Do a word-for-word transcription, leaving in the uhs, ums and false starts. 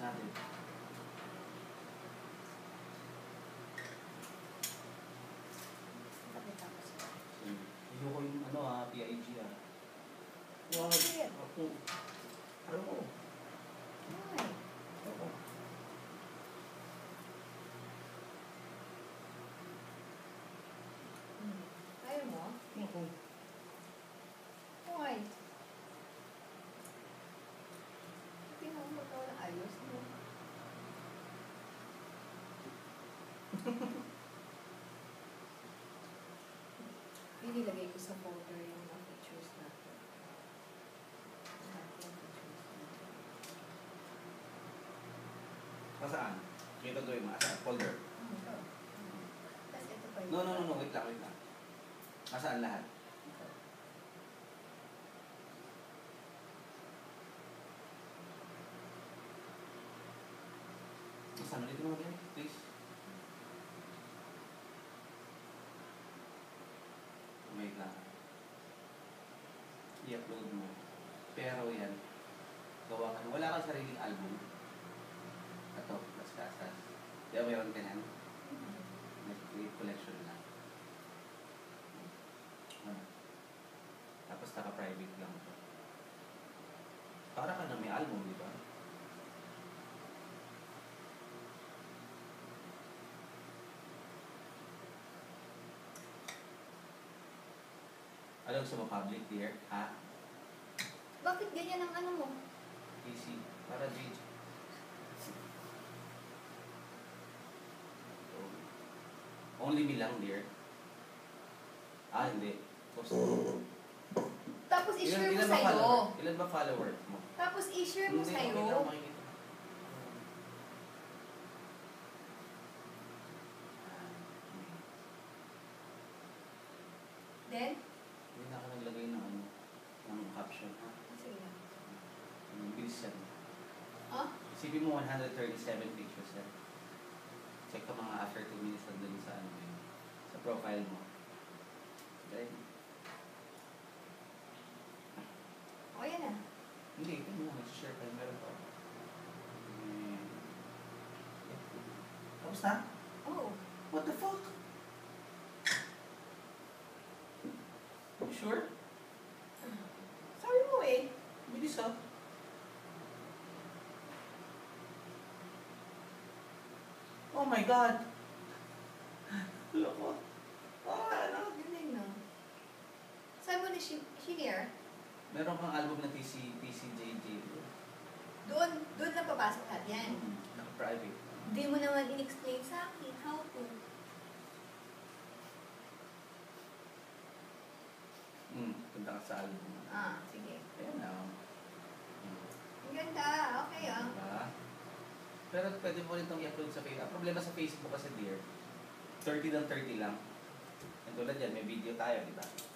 natin. Hindi ko yung ano ah, P I G ah. Wow, ako. Ano ko? Why? Ako. Hmm. Ayaw mo? Ako. Why? Hindi mo magawa ng ayos mo. Inilagay ko sa folder yung mga pictures natin. Lahat yung pictures natin. Masaan? Kita gawin mo. Asaan? Folder? Hmm, ito. Hmm. Tapos ito pa yung... No, no, no, no. Wait lang, wait lang. Masaan lahat? Ito. Masaan? Ulit mo again, please. Wait lang. I-upload mo. Pero yan, gawa ka. Wala kang sariling album. Ito, Las Casas. Di ba meron ka yan? Nag-create collection lang. Ah. Tapos naka-private lang ito. Para ka na may album, di ba? Alam sa mga public dear, ha? Bakit ganyan ang ano mo? Easy. Para J J. Only me lang, dear. Ah, hindi. Post mo. Tapos i-share mo ba sa'yo. follower? Ilan ba follower mo? Tapos i-share mo Hindi, sa'yo. okay lang, makikita. Then? Hindi na ako naglagay ng ano, ng caption, ha? Sige lang. Ang bilis yan. Ah? Isipin mo one hundred thirty-seven pictures yan. Check ka mga after two minutes lang dun sa ano yun. Sa profile mo. Okay? O, yan na. Hindi, ito mo. Nag-share ka. Meron pa. Hmm. Tapos na? Oo. What the fuck? You sure? Sabi mo eh. Bilis ah. Oh my God! Loko. Oh, ano? Galing na. Sabi mo na Shinier, Meron kang album na T C, T C J J. doon, doon na papasok lahat yan. Hmm, naka-private. Hindi mo naman in-explain sa akin how to. Hmm, punta ka sa album. Ah, sige. Ayan na. Oh. Hmm. Ang ganda. Okay ah. Diba? Pero pwede mo rin itong i-upload sa Facebook. Ang problema sa Facebook kasi, dear, thirty lang thirty lang. And tulad yan, may video tayo, di ba?